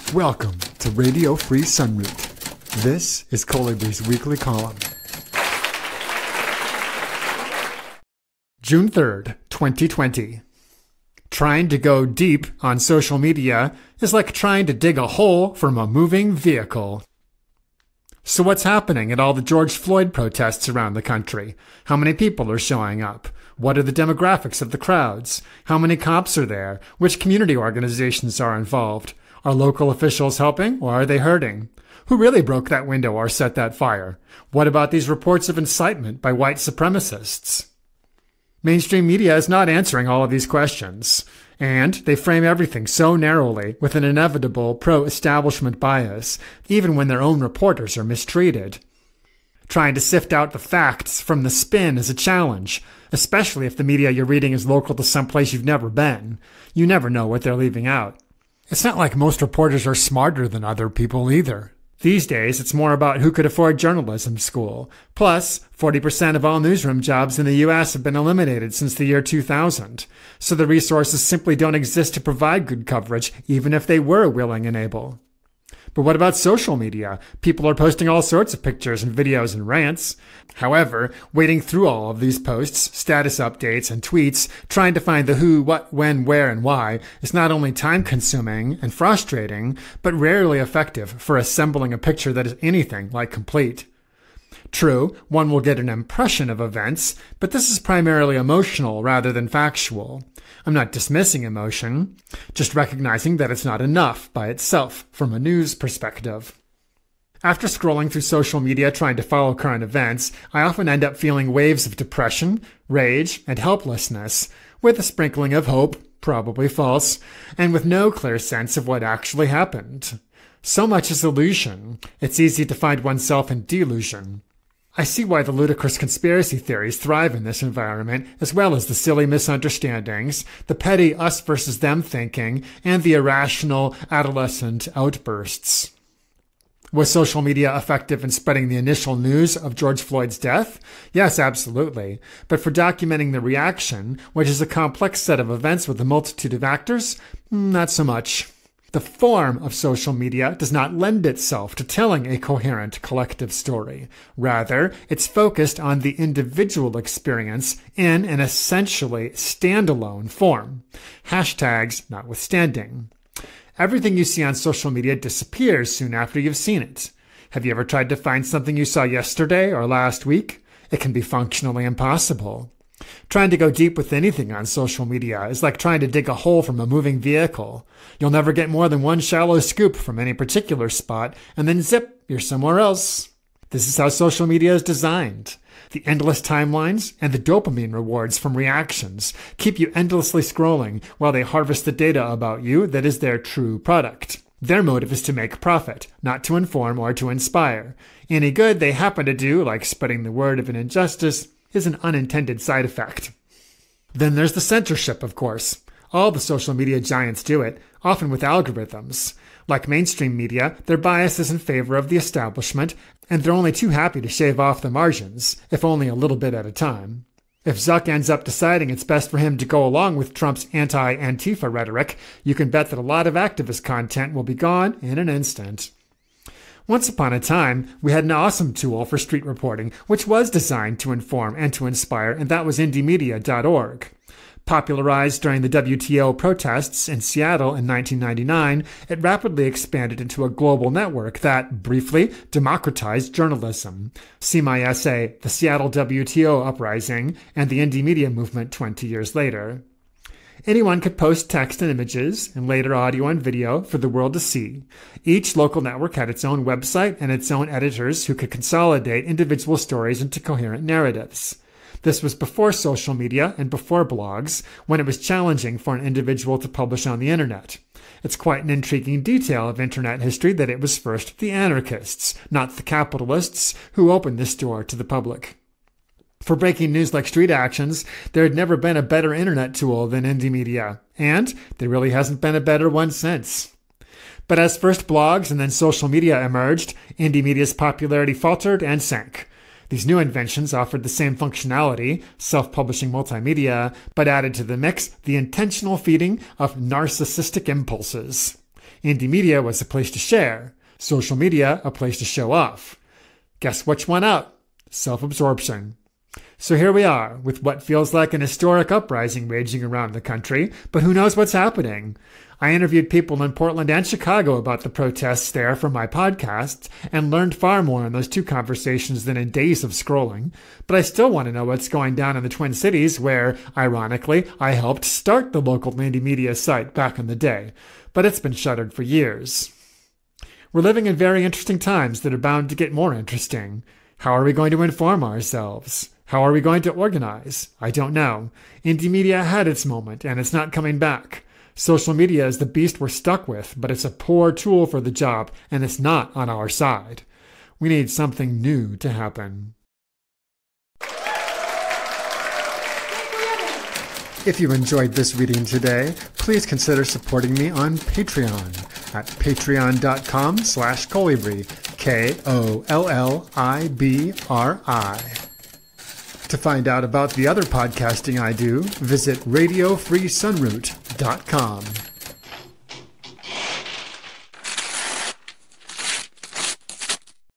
Welcome to Radio Free Sunroot. This is Colibre's weekly column. June 3rd, 2020. Trying to go deep on social media is like trying to dig a hole from a moving vehicle. So what's happening at all the George Floyd protests around the country? How many people are showing up? What are the demographics of the crowds? How many cops are there? Which community organizations are involved? Are local officials helping, or are they hurting? Who really broke that window or set that fire? What about these reports of incitement by white supremacists? Mainstream media is not answering all of these questions, and they frame everything so narrowly with an inevitable pro-establishment bias, even when their own reporters are mistreated. Trying to sift out the facts from the spin is a challenge, especially if the media you're reading is local to someplace you've never been. You never know what they're leaving out. It's not like most reporters are smarter than other people either. These days, it's more about who could afford journalism school. Plus, 40% of all newsroom jobs in the U.S. have been eliminated since the year 2000. So the resources simply don't exist to provide good coverage, even if they were willing and able. But what about social media? People are posting all sorts of pictures and videos and rants. However, wading through all of these posts, status updates, and tweets, trying to find the who, what, when, where, and why is not only time-consuming and frustrating, but rarely effective for assembling a picture that is anything like complete. True, one will get an impression of events, but this is primarily emotional rather than factual. I'm not dismissing emotion, just recognizing that it's not enough by itself from a news perspective. After scrolling through social media trying to follow current events, I often end up feeling waves of depression, rage, and helplessness, with a sprinkling of hope, probably false, and with no clear sense of what actually happened. So much is illusion, it's easy to find oneself in delusion. I see why the ludicrous conspiracy theories thrive in this environment, as well as the silly misunderstandings, the petty us versus them thinking, and the irrational adolescent outbursts. Was social media effective in spreading the initial news of George Floyd's death? Yes, absolutely. But for documenting the reaction, which is a complex set of events with a multitude of actors, not so much. The form of social media does not lend itself to telling a coherent collective story. Rather, it's focused on the individual experience in an essentially standalone form. Hashtags notwithstanding. Everything you see on social media disappears soon after you've seen it. Have you ever tried to find something you saw yesterday or last week? It can be functionally impossible. Trying to go deep with anything on social media is like trying to dig a hole from a moving vehicle. You'll never get more than one shallow scoop from any particular spot, and then zip, you're somewhere else. This is how social media is designed. The endless timelines and the dopamine rewards from reactions keep you endlessly scrolling while they harvest the data about you that is their true product. Their motive is to make profit, not to inform or to inspire. Any good they happen to do, like spreading the word of an injustice, is an unintended side effect. Then there's the censorship, of course. All the social media giants do it, often with algorithms. Like mainstream media, their bias is in favor of the establishment, and they're only too happy to shave off the margins, if only a little bit at a time. If Zuck ends up deciding it's best for him to go along with Trump's anti-Antifa rhetoric, you can bet that a lot of activist content will be gone in an instant. Once upon a time, we had an awesome tool for street reporting, which was designed to inform and to inspire, and that was indiemedia.org. Popularized during the WTO protests in Seattle in 1999, it rapidly expanded into a global network that, briefly, democratized journalism. See my essay, The Seattle WTO Uprising and the Indie Media Movement 20 years later. Anyone could post text and images, and later audio and video, for the world to see. Each local network had its own website and its own editors who could consolidate individual stories into coherent narratives. This was before social media and before blogs, when it was challenging for an individual to publish on the internet. It's quite an intriguing detail of internet history that it was first the anarchists, not the capitalists, who opened this door to the public. For breaking news like street actions, there had never been a better internet tool than indie media, and there really hasn't been a better one since. But as first blogs and then social media emerged, indie media's popularity faltered and sank. These new inventions offered the same functionality, self-publishing multimedia, but added to the mix the intentional feeding of narcissistic impulses. Indie media was a place to share. Social media, a place to show off. Guess which one out? Self-absorption. So here we are, with what feels like an historic uprising raging around the country, but who knows what's happening? I interviewed people in Portland and Chicago about the protests there for my podcast, and learned far more in those two conversations than in days of scrolling. But I still want to know what's going down in the Twin Cities, where, ironically, I helped start the local indie media site back in the day. But it's been shuttered for years. We're living in very interesting times that are bound to get more interesting. How are we going to inform ourselves? How are we going to organize? I don't know. Indie media had its moment, and it's not coming back. Social media is the beast we're stuck with, but it's a poor tool for the job, and it's not on our side. We need something new to happen. If you enjoyed this reading today, please consider supporting me on Patreon at patreon.com/Kolibri, KOLLIBRI. To find out about the other podcasting I do, visit radiofreesunroot.com.